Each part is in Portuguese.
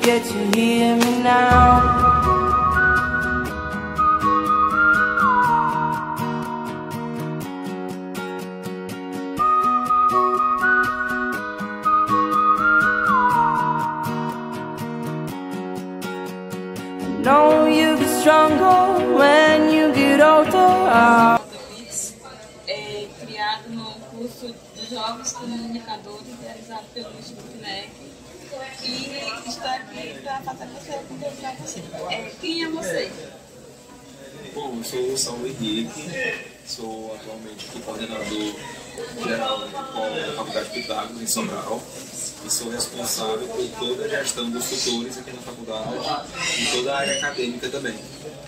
get to hear me now. Know you get stronger when you get older. Criado no curso de Jovens Comunicadores, realizado pelo Instituto NEC, e estou aqui para fazer você conversar com você. Quem é você? Bom, eu sou o Saulo Henrique, sou atualmente aqui coordenador geral da Faculdade Pitágoras em Sobral e sou responsável por toda a gestão dos tutores aqui na faculdade e toda a área acadêmica também.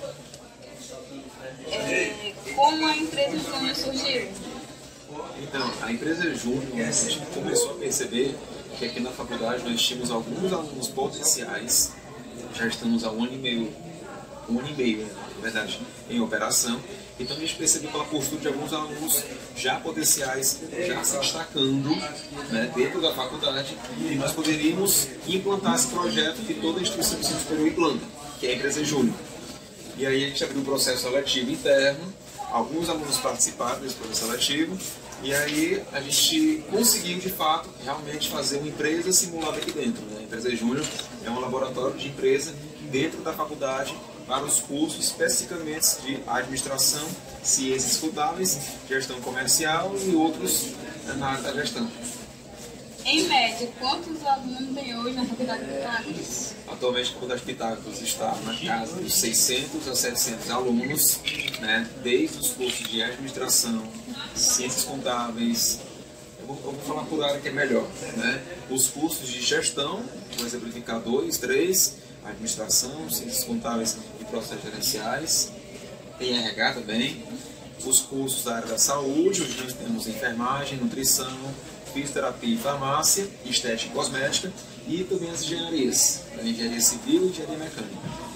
Como a empresa Júnior surgiu? Então, a empresa Júnior, a gente começou a perceber que aqui na faculdade nós tínhamos alguns alunos potenciais, já estamos há um ano e meio, na verdade, em operação. Então a gente percebeu pela postura de alguns alunos já potenciais, já se destacando, né, dentro da faculdade, e nós poderíamos implantar esse projeto que toda instituição de ensino superior implanta, que é a empresa Júnior. E aí a gente abriu um processo seletivo interno, alguns alunos participaram desse processo seletivo, e aí a gente conseguiu, de fato, realmente fazer uma empresa simulada aqui dentro, né? A empresa Júnior é um laboratório de empresa dentro da faculdade para os cursos especificamente de administração, ciências contábeis, gestão comercial e outros na área da gestão. Em média, quantos alunos tem hoje na Faculdade de Pitágoras? Atualmente a Faculdade de Pitágoras está na casa dos 600 a 700 alunos, né, desde os cursos de administração, ciências contábeis, eu vou falar por área que é melhor, né, os cursos de gestão, vou exemplificar 2, 3, administração, ciências contábeis e processos gerenciais, tem RH também, os cursos da área da saúde, onde nós temos enfermagem, nutrição, fisioterapia e farmácia, estética e cosmética, e também as engenharias, a engenharia civil e engenharia mecânica.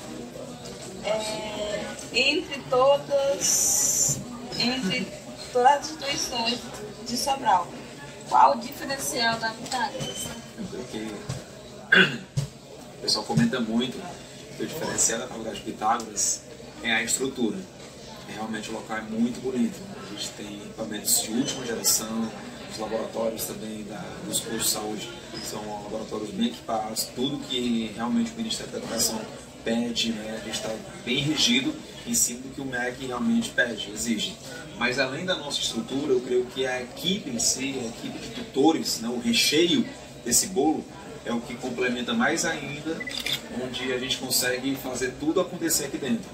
Entre todas as instituições de Sobral, qual o diferencial da Pitágoras? Eu creio que o pessoal comenta muito que o diferencial da Faculdade de Pitágoras é a estrutura. Realmente o local é muito bonito. A gente tem equipamentos de última geração, os laboratórios também dos cursos de saúde são laboratórios bem equipados, tudo que realmente o Ministério da Educação pede, né? A gente está bem regido em cima do que o MEC realmente pede, exige. Mas além da nossa estrutura, eu creio que a equipe em si, a equipe de tutores, né? O recheio desse bolo é o que complementa mais ainda, onde a gente consegue fazer tudo acontecer aqui dentro.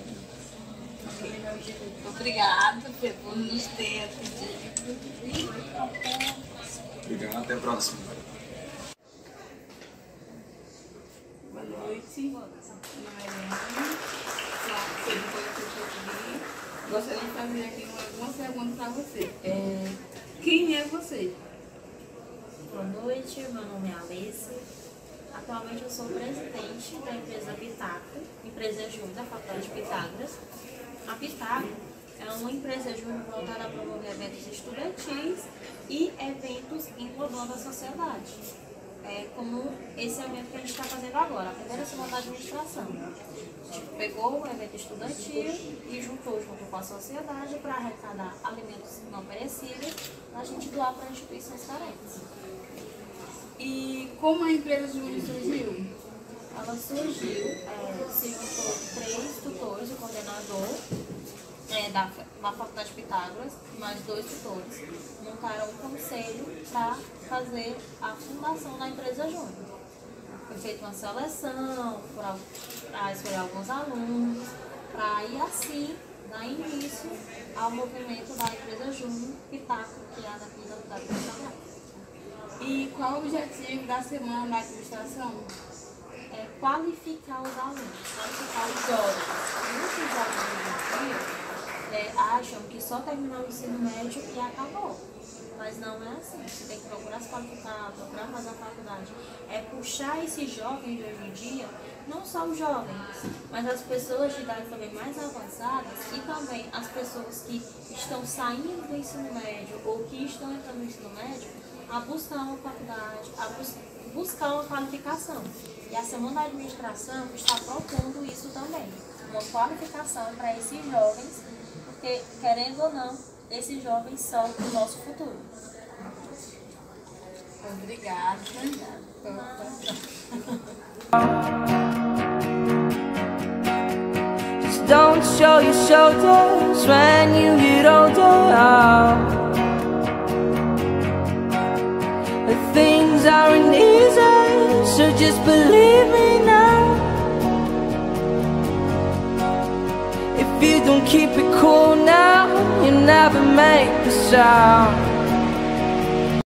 Obrigada por nos ter atendido. Obrigado, até a próxima. Boa noite. Meu nome é Helena. Gostaria de fazer aqui algumas perguntas para você. Quem é você? Boa noite, meu nome é Alice. Atualmente eu sou presidente da empresa Pitágoras, empresa júnior da Faculdade de Pitágoras. A Pitágoras é uma empresa júnior voltada a promover eventos estudantis e eventos englobando a sociedade. Como esse evento que a gente está fazendo agora, a primeira semana da administração. A gente pegou o evento estudantil e juntou junto com a sociedade para arrecadar alimentos não perecíveis para a gente doar para instituições carentes. E como a empresa Júnior surgiu? Ela surgiu, se juntou 3 tutores, o coordenador da Faculdade de Pitágoras, mais 2 tutores, montaram um conselho para fazer a fundação da empresa Júnior. Foi feita uma seleção para escolher alguns alunos, para aí assim dar início ao movimento da empresa Júnior Pitágoras, que é a daqui da Faculdade de Pitágoras. E qual o objetivo da semana da administração? Qualificar os alunos, qualificar os jovens. Muitos jovens hoje em dia acham que só terminar o ensino médio e acabou. Mas não é assim. Você tem que procurar se qualificar, procurar fazer a faculdade. É puxar esses jovens de hoje em dia, não só os jovens, mas as pessoas de idade também mais avançadas e também as pessoas que estão saindo do ensino médio ou que estão entrando no ensino médio a buscar uma faculdade, a buscar uma qualificação. E a Semana da Administração está propondo isso também, uma qualificação para esses jovens, porque, querendo ou não, esses jovens são o nosso futuro. Obrigada. Just don't show your shoulders when you get older. Things aren't easy, so just believe me now. If you don't keep it cool now, you never make a sound.